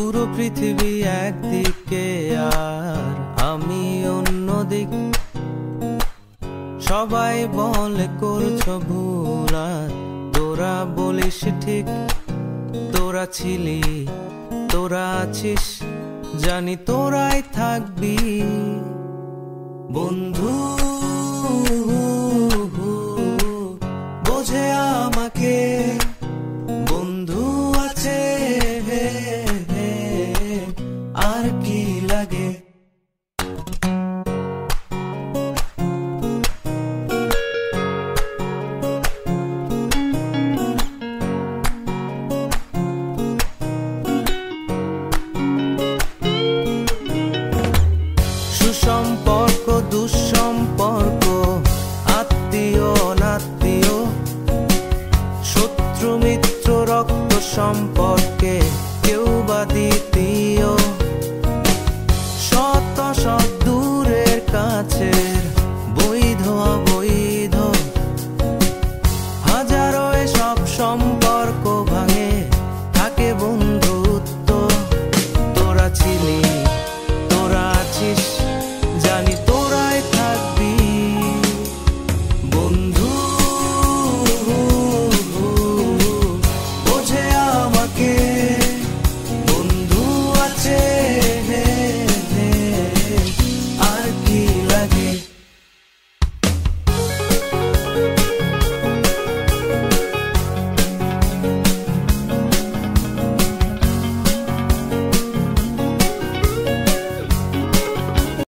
পুরো পৃথিবী একদিকে আর আমি অন্যদিক। সবাই বলে করছো ভুল আর তোরা বলিস ঠিক। তোরা ছিলি, তোরা আছিস, জানি তোরাই থাকবি বন্ধু। বোঝে আমাকে বন্ধু আছে, আর কি লাগে। সুসম্পর্ক দুঃসম্পর্ক, আত্মীয় অনাত্মীয়, শত্রু মিত্র রক্ত সম্পর্কে কেউ বা দ্বিতীয়। শত শত দূরের কাছের, বৈধ অবৈধ, হাজারো এসব সম্পর্ক ভাঙে, থাকে বন্ধুত্ব। তোরা ছিলি, তোরা আছিস, জানি তোরাই থাকবি বন্ধু। বোঝে আমাকে বন্ধু আছে।